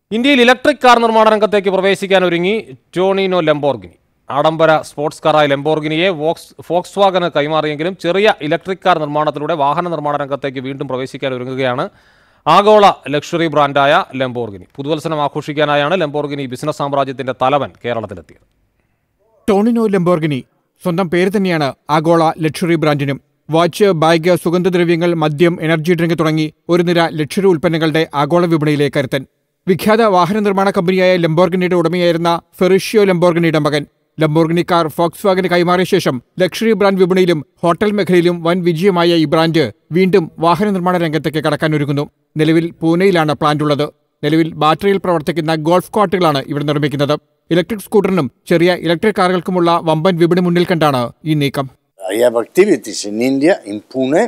ഇന്ത്യയിൽ electric car നിർമ്മാണ രംഗത്തേക്ക് പ്രവേശിക്കാൻ ഒരുങ്ങി ടോണിനോ ലംബോർഗിനി. ആഡംബര സ്പോർട്സ് കാറായ ലംബോർഗിനിയെ ഫോക്സ്വാഗന് കൈമാറിയെങ്കിലും ചെറിയ ഇലക്ട്രിക് കാർ നിർമ്മാണത്തിലൂടെ വാഹന നിർമ്മാണ രംഗത്തേക്ക് വീണ്ടും പ്രവേശിക്കാൻ ഒരുങ്ങുകയാണ് ആഗോള ലക്ഷറി ബ്രാൻഡായ ലംബോർഗിനി. പുതുവത്സരം ആഘോഷിക്കാനായാണ് ലംബോർഗിനി ബിസിനസ് സാമ്രാജ്യത്തിന്റെ തലവൻ കേരളത്തിലെത്തിയത്. ടോണിനോ ലംബോർഗിനി സ്വന്തം പേര് തന്നെയാണ് ആഗോള ലക്ഷറി ബ്രാൻഡിനും. വാച്ച്, ബാഗ്, സുഗന്ധദ്രവ്യങ്ങൾ, മദ്യം, എനർജി ഡ്രിങ്ക് തുടങ്ങി ഒരു നിര ലക്ഷറി ഉൽപ്പന്നങ്ങളുടെ ആഗോള വിപണിയിലെ കരുത്തൻ. വിഖ്യാത വാഹന നിർമ്മാണ കമ്പനിയായ ലംബോർഗിനിയുടെ ഉടമയായിരുന്ന ഫെറിഷ്യോ ലംബോർഗിനിയുടെ മകൻ. ലംബോർഗിനി കാർ ഫോക്സ്വാഗന് കൈമാറിയ ശേഷം ലക്ഷറി ബ്രാൻഡ് വിപണിയിലും ഹോട്ടൽ മേഖലയിലും വൻ വിജയമായ ഈ ബ്രാൻഡ് വീണ്ടും വാഹന നിർമ്മാണ രംഗത്തേക്ക് കടക്കാനൊരുങ്ങുന്നു. നിലവിൽ പൂനെയിലാണ് പ്ലാന്റ് ഉള്ളത്. നിലവിൽ ബാറ്ററിയിൽ പ്രവർത്തിക്കുന്ന ഗോൾഫ് കാർട്ടുകളാണ് ഇവിടെ നിർമ്മിക്കുന്നത്. ഇലക്ട്രിക് സ്കൂട്ടറിനും ചെറിയ ഇലക്ട്രിക് കാറുകൾക്കുമുള്ള വമ്പൻ വിപണി മുന്നിൽ കണ്ടാണ് ഈ നീക്കം. I have activities in India, in Pune.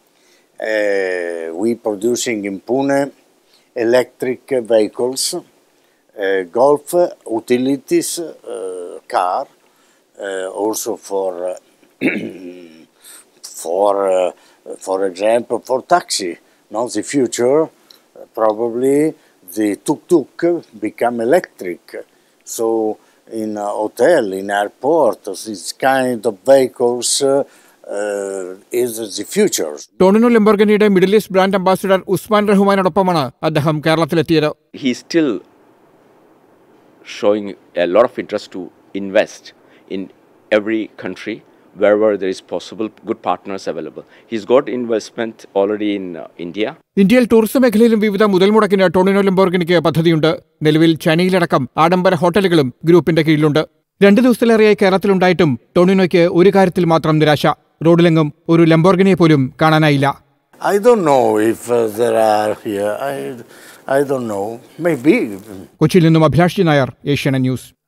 We producing in Pune electric vehicles, golf, utilities, car, also for example, for taxi. Now the future, probably the tuk-tuk become electric. So in hotel, in airport, this kind of vehicles is the future. Tonino ലംബോർഗിനിയുടെ Middle East brand ambassador Usman റഹ്മാനോടൊപ്പമാണ് അദ്ദേഹം കേരളത്തിലെത്തിയത്. He is still showing a lot of interest to invest in every country wherever there is possible good partners available. He's got investment already in India. ഇന്ത്യയിൽ tourism മേഖലയിലും വിവിധ മുതൽ മുടക്കിന് ടോണിനോ ലംബോർഗിനിക്ക് പദ്ധതിയുണ്ട്. നിലവിൽ ചൈനയിലടക്കം ആഡംബര ഹോട്ടലുകളും ഗ്രൂപ്പിന്റെ കീഴിലുണ്ട്. 2 ദിവസത്തിലേറെയായി കേരളത്തിലുണ്ടായിട്ടും ടോണിനോയ്ക്ക് ഒരു കാര്യത്തിൽ മാത്രം നിരാശ. റോഡിലെങ്ങും ഒരു ലംബോർഗിനിയെ പോലും കാണാനായില്ല. I don't know if there are here. I don't know. Maybe. കൊച്ചിയിൽ നിന്നും അഭിലാഷ് നായർ, ഏഷ്യാനെറ്റ് ന്യൂസ്.